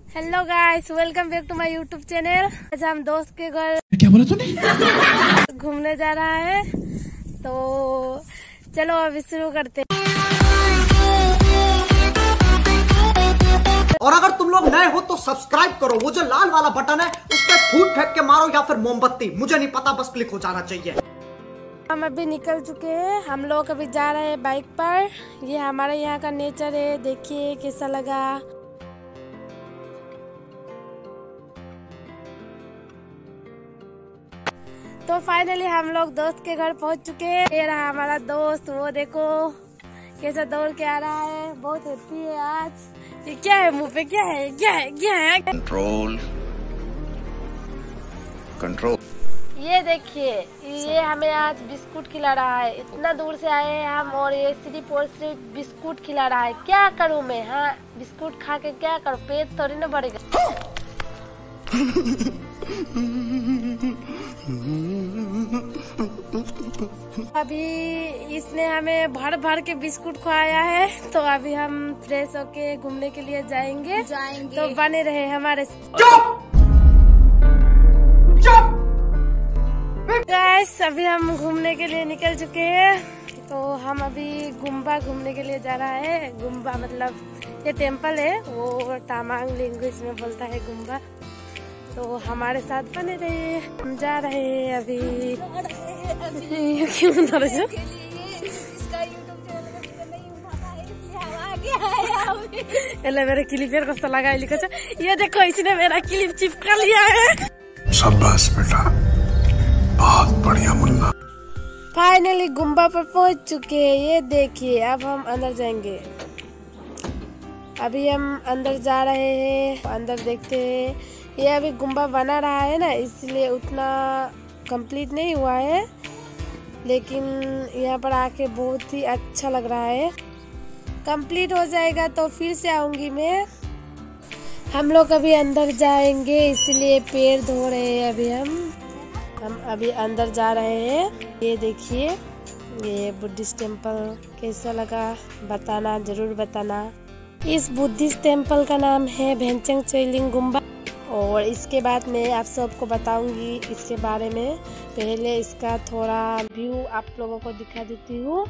Hello guys, welcome back to my YouTube channel. आज हम दोस्त के घर क्या बोला तूने? घूमने जा रहा है, तो चलो अभी शुरू करते हैं। और अगर तुम लोग नए हो तो सब्सक्राइब करो, वो जो लाल वाला बटन है उस पर फूट फेंक के मारो या फिर मोमबत्ती, मुझे नहीं पता, बस क्लिक हो जाना चाहिए। हम अभी निकल चुके हैं, हम लोग अभी जा रहे हैं बाइक पर। ये हमारे यहाँ का नेचर है, देखिए कैसा लगा। तो फाइनली हम लोग दोस्त के घर पहुंच चुके हैं। ये रहा हमारा दोस्त, वो देखो कैसा दौड़ के आ रहा है, बहुत हैप्पी है आज। ये क्या है मुंह पे, क्या है, क्या है, क्या है? Control control. ये देखिए, ये हमें आज बिस्कुट खिला रहा है। इतना दूर से आए हैं हम और ये सिर्फ और सिर्फ बिस्कुट खिला रहा है। क्या करूं मैं? हाँ, बिस्कुट खा के क्या करूं? पेट थोड़ी ना बढ़ेगा। अभी इसने हमें भर भर के बिस्कुट खुआया है, तो अभी हम फ्रेश होके घूमने के लिए जाएंगे। तो बने रहे हमारे। गाइस, अभी हम घूमने के लिए निकल चुके हैं। तो हम अभी गुम्बा घूमने के लिए जा रहा है। गुम्बा मतलब ये टेम्पल है, वो तामांग लैंग्वेज में बोलता है गुम्बा। तो हमारे साथ बने रहे, हम जा रहे हैं अभी। क्यों ना रहे? मेरे क्लिप कस्तो लगा लिखा। ये देखो, इसने मेरा क्लिप चिपका लिया है। शाबाश बेटा, बहुत बढ़िया मुन्ना। फाइनली गुम्बा पर पहुंच चुके हैं। ये देखिए, अब हम अंदर जाएंगे। अभी हम अंदर जा रहे हैं, अंदर देखते हैं। ये अभी गुम्बा बना रहा है ना, इसलिए उतना कंप्लीट नहीं हुआ है, लेकिन यहाँ पर आके बहुत ही अच्छा लग रहा है। कंप्लीट हो जाएगा तो फिर से आऊंगी मैं। हम लोग अभी अंदर जाएंगे, इसलिए पैर धो रहे हैं अभी हम अभी अंदर जा रहे हैं। ये देखिए, ये बुद्धिस्ट टेम्पल कैसा लगा बताना, जरूर बताना। इस बुद्धिस्ट टेम्पल का नाम है भेंचंग चोइलिंग गुम्बा। और इसके बाद मैं आप सबको बताऊंगी इसके बारे में। पहले इसका थोड़ा व्यू आप लोगों को दिखा देती हूँ।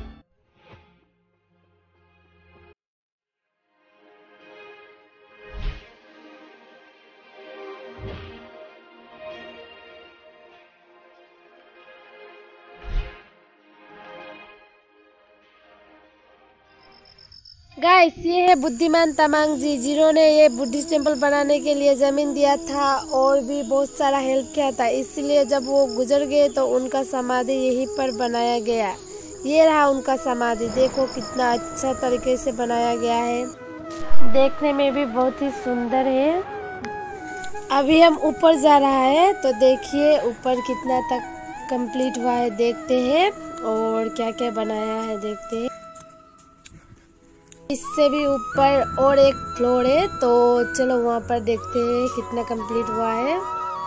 गाइस, ये है बुद्धिमान तमांग जी, जिन्होंने ये बुद्धिस्ट टेम्पल बनाने के लिए जमीन दिया था और भी बहुत सारा हेल्प किया था। इसलिए जब वो गुजर गए तो उनका समाधि यहीं पर बनाया गया। ये रहा उनका समाधि, देखो कितना अच्छा तरीके से बनाया गया है, देखने में भी बहुत ही सुंदर है। अभी हम ऊपर जा रहा है, तो देखिए ऊपर कितना तक कंप्लीट हुआ है, देखते हैं। और क्या क्या बनाया है देखते हैं। इससे भी ऊपर और एक फ्लोर है, तो चलो वहाँ पर देखते हैं कितना कंप्लीट हुआ है।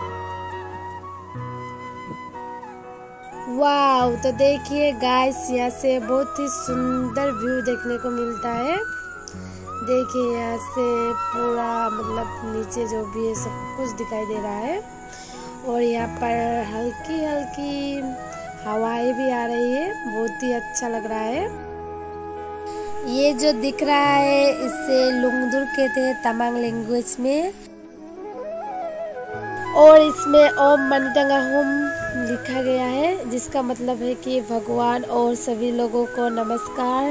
वाव, तो देखिए गाइस, यहाँ से बहुत ही सुंदर व्यू देखने को मिलता है। देखिए यहाँ से पूरा मतलब नीचे जो भी है सब कुछ दिखाई दे रहा है। और यहाँ पर हल्की हल्की हवाएं भी आ रही है, बहुत ही अच्छा लग रहा है। ये जो दिख रहा है इसे लुंगदुर कहते हैं तमांग लैंग्वेज में। और इसमें ओम मनी टंगा होम लिखा गया है, जिसका मतलब है कि भगवान और सभी लोगों को नमस्कार।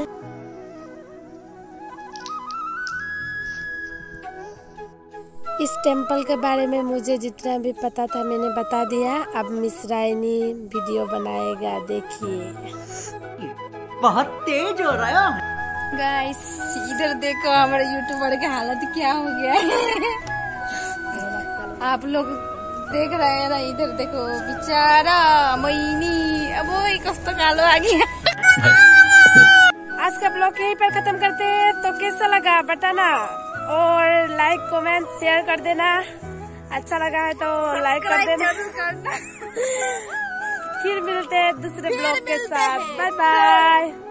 इस टेम्पल के बारे में मुझे जितना भी पता था मैंने बता दिया। अब मिसराइनी वीडियो बनाएगा, देखिए। बहुत तेज हो रहा है। गाइस, इधर देखो हमारे यूट्यूबर की हालत क्या हो गया है। आप लोग देख रहे हैं ना, इधर देखो बेचारा मैनी, अब वो कष्ट कालो आ गया। आज का ब्लॉग यहीं पर खत्म करते हैं। तो कैसा लगा बताना, और लाइक कमेंट शेयर कर देना। अच्छा लगा है तो लाइक कर देना। फिर मिलते हैं दूसरे ब्लॉग के साथ। Bye bye.